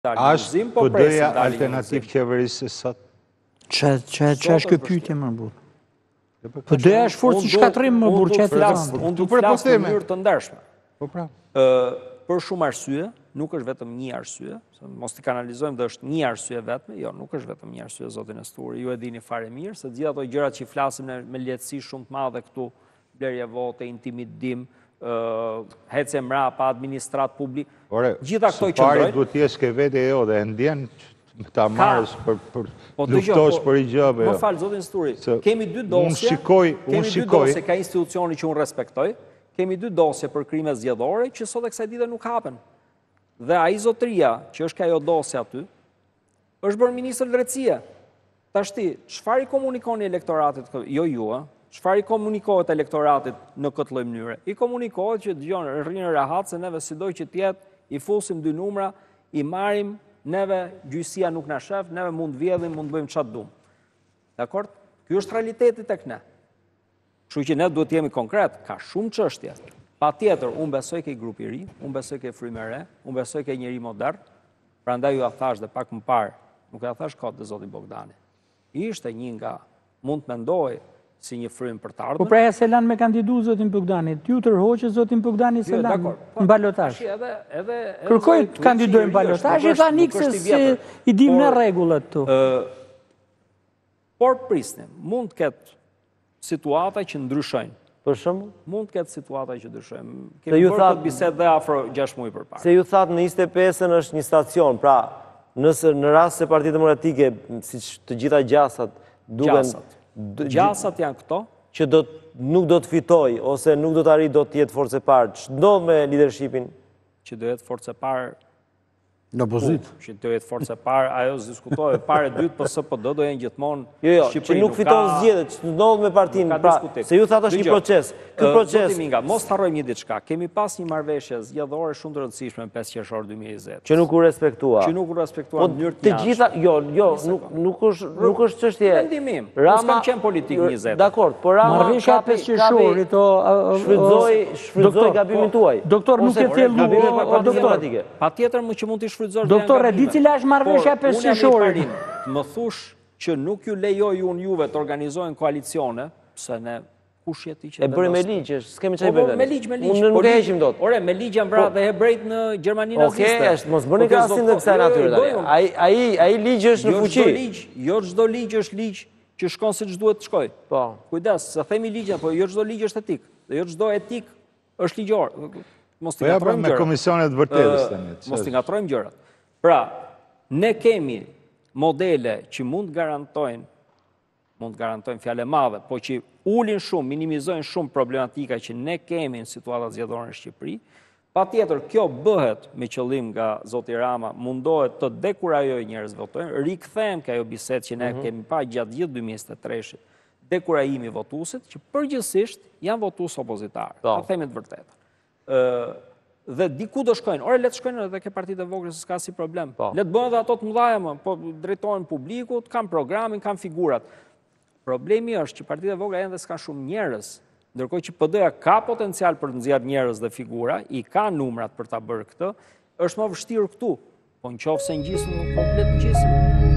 Ashtë PD-ja alternativ qeverisë sot? Që është kjo pyetje më burë? PD-ja është forcë i shkatrim më burë që e të lanë. Unë du të flasë në mënyrë të ndershme. Po pra. Për shumë arsye, nuk është vetëm një arsye, mos të kanalizojmë dhe është një arsye vetme, jo, nuk është vetëm një arsye, zotin Nestori, ju e dini fare mirë, se gjitha ato gjërat që i flasim me lehtësi shumë të madhe këtu, blerje vote, intimidim, hece mrapa, administrat publik, gjitha këto i qëndrojnë. Pari duhet t'jesh ke vete jo dhe ndjen ta marrës për luftosh për i gjëbe. Më falë, zotin Nestori, kemi dy dosje, ka institucioni që unë respektoj, kemi dy dosje për krime zgjedhore që sot e kësaj dite nuk hapen. Dhe ai zotëria, që është ka jo dosje aty, është bërë ministër drejtësie. Tashti, çfarë i komunikoni elektoratit, jo ju, çfarë i komunikohet elektoratit në këtë lloj mënyre? I komunikohet që dëgjon, rrinë rahat se neve sidoj që tjetë, i fusim dy numra, i marrim, neve gjyqësia nuk na shef, neve mund vjedhim, mund bëjmë çfarë duam. Dakor? Ky është realiteti tek ne. Kështu që ne duhet jemi konkret, ka shumë çështje. Patjetër, unë besoj ke grupi ri, unë besoj ke frymë re, unë besoj ke njëri modern, prandaj ju a thash dhe pak më parë, nuk e thash kot dhe zoti Bogdani. Ishte një nga, mund të mendoj si një frymë për të ardhmen. Po pra se lanë me kandidu zotin Bogdani, t'ju tërhoqë zotin Bogdani se lanë në balotazh. Kërkoj të kandidojnë në balotazh, e tha nikse se i dim në rregullat tu. Por prisnim, mund të ketë situata që ndryshojnë. Për shembull? Mund të ketë situata që ndryshojnë. Kemi bërë këtë bisedë dhe afro 6 muaj përpara. Se ju thatë në 25-ën është një stacion, pra nëse në rast se Partia Demokratike, siç të gjitha gjasat duken gjasat janë këto që nuk do të fitoj ose nuk do të arrijë do të jetë forcë e parë. Ç'ndodh me leadershipin? Që do jetë forcë e parë në opozit. Që do jetë forcë e parë, ajo diskutohet, parë e dytë, po SPD do jenë gjithmonë Jo, që nuk fiton zgjedhjet, që ndodh me partinë, pra, se ju thatë është një proces. Ky proces, mos harrojmë një diçka. Kemi pas një marrëveshje zgjedhore shumë të rëndësishme në 5 qershor 2020. Që nuk u respektua. Që nuk u respektua në mënyrë të gjitha, nuk është çështje. Mendimim. Rama s'kam qenë politik 20. Dakor, por Rama marrëveshja e 5 qershorit shfrytëzoi gabimin tuaj. Doktor nuk e thellua, doktor. Patjetër që mund të Doktor, e di cila është marrëveshja 5 qershorit? Më thush që nuk ju lejoj unë juve të organizojnë koalicione, pse ne kush jeti që... E bëri me ligj, s'kemi çaj bëjmë. Me ligj. Unë nuk e heqim dot. Ore, me ligj janë vrarë dhe hebrejt në Gjermani naziste. Okej, mos bëni krahasim të kësaj natyre tani. Ai ligj është në fuqi. Jo çdo ligj është ligj që shkon siç duhet të shkojë. Po. Kujdes, se themi ligjin, po jo çdo ligj është etik. Dhe jo çdo etik është ligjor. Mos t'i ngatrojmë gjërat. Me komisionet vërtetës tani. Mos t'i ngatrojmë gjërat. Pra, ne kemi modele që mund garantojnë fjale madhe, po që ulin shumë, minimizojnë shumë problematika që ne kemi në situatat zgjedhore në Shqipëri. Patjetër, kjo bëhet me qëllim nga zoti Rama, mundohet të dekurajojë njerëz votojnë, rikthehen ka ajo bisedë që ne kemi pa gjatë gjithë 2023-shit, dekurajimi votuesit, që përgjithsisht janë votues opozitar. Ta themi të vërtetë. Dhe diku do shkojnë. Ore, le të shkojnë edhe ke partitë e vogla, s'ka si problem. Le të bëhen edhe ato të mëdha, po drejtohen publikut, kanë programin, kanë figurat. Problemi është që partitë e vogla janë dhe s'ka shumë njerëz, ndërkohë që PD-ja ka potencial për të nxjerrë njerëz dhe figura, i ka numrat për ta bërë këtë, është më vështirë këtu. Po nëse ngjisëm komplet ngjisëm.